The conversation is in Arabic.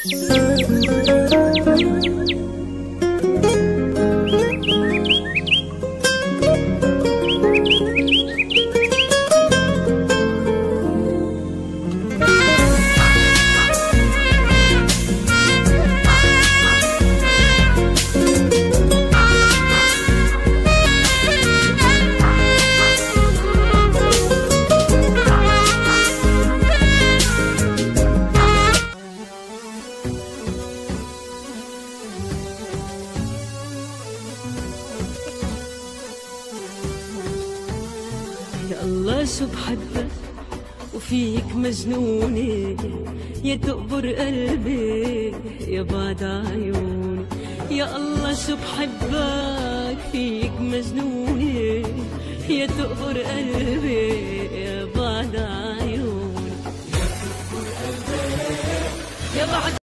يا الله شو بحبك وفيك مجنونة، يا تقبر قلبي يا بعد عيوني. يا الله شو بحبك فيك مجنونة، يا تقبر قلبي يا بعد عيوني. يا بعد